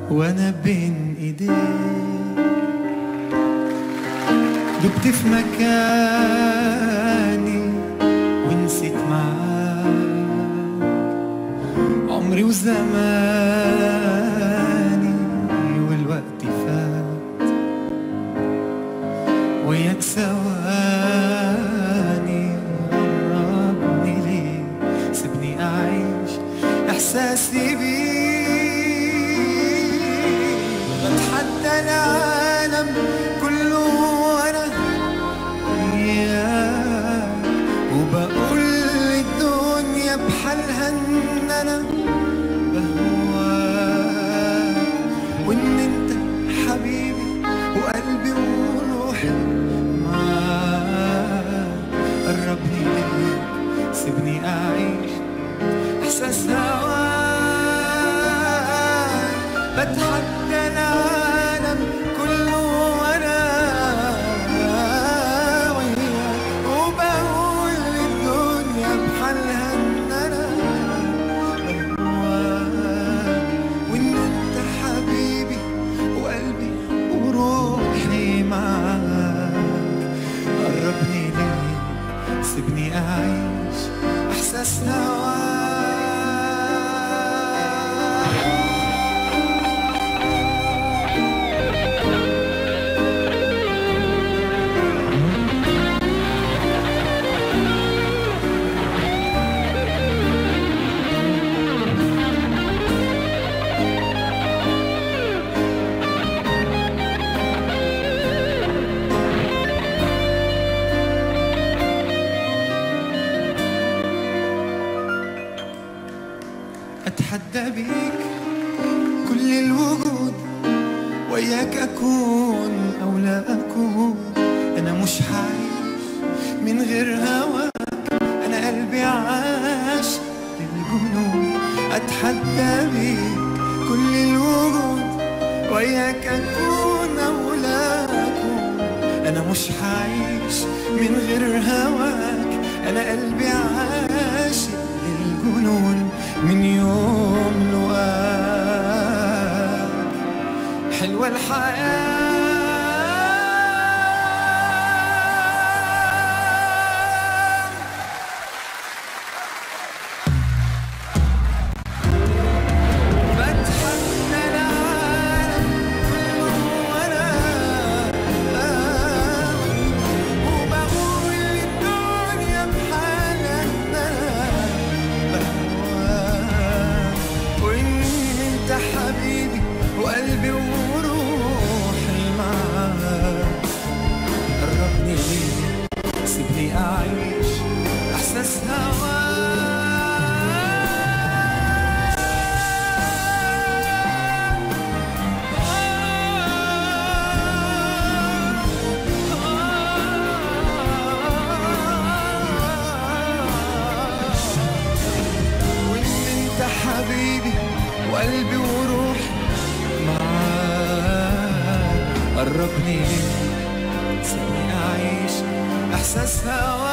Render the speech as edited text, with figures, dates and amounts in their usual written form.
وانا بين ايديك، دبت في مكاني ونسيت معاك عمري وزماني، والوقت فات وياك ثواني. قربني ليه سيبني أعيش إحساسي بيك، بتحدى العالم كله وأنا وياك، وبقول للدنيا بحالها إن أنا بهواك، وإن أنت حبيبي وقلبي وروحي معاك. قربني ليك سيبني أعيش إحساس هواك، بتحدى العالم كله وأنا وياك، وبقول للدنيا بحالها إن أنا بهواك، وإن أنت حبيبي وقلبي وروحي معاك. قربني ليك سيبني أعيش إحساس هواك. أتحدى بيك كل الوجود، وياك أكون أو لا أكون، أنا مش هعيش من غير هواك، أنا قلبي عاش للجنون. أتحدى بيك كل الوجود، وياك أكون أو لا أكون، أنا مش هعيش من غير هواك، أنا قلبي عاش للجنون. من يوم لقاك حلوة الحياة، بتحدى العالم كله وأنا وبقول للدنيا بحالها إن أنا بهواك، وإن أنت حبيبي وقلبي وروحي معاك. قربني ليه سيبني أعيش إحساس هواك. وإن أنت حبيبي وقلبي وروحي معاك. قربني ليه سيبني أعيش إحساس هواك.